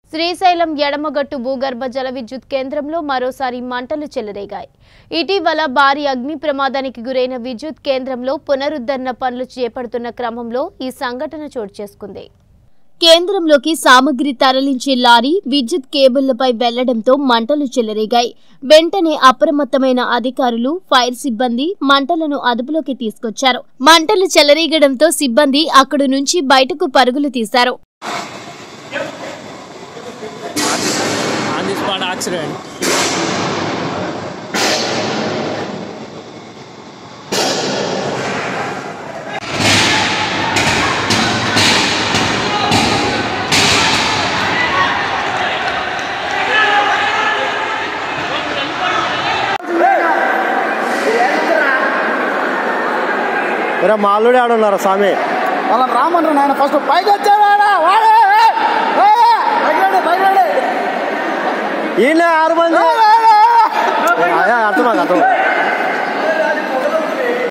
శ్రీశైలం ఎడమగట్టు భూగర్భ జల విద్యుత్ కేంద్రంలో మరోసారి మంటలు చెలరేగాయి. ఇటీవల భారీ అగ్ని ప్రమాదానికి గురైన విద్యుత్ కేంద్రంలో పునరుద్ధరణ పనులు చేపడుతున్న క్రమంలో ఈ సంఘటన చోటు చేసుకుంది. కేంద్రంలోకి సామగ్రి తరలించే లారీ విద్యుత్ కేబుళ్లపై వెళ్లడంతో మంటలు చెలరేగాయి. వెంటనే అప్రమత్తమైన అధికారులు, ఫైర్ సిబ్బంది మంటలను అదుపులోకి తీసుకొచ్చారు. మంటలు చెలరేగడంతో సిబ్బంది అక్కడి నుంచి బయటకు పరుగులు తీశారు. Accident. మాలుడే ఆడున్నారు స్వామి వాళ్ళని రామంటారు నాయన ఫస్ట్ పైకి వచ్చావాడా ఈయన 6 మంది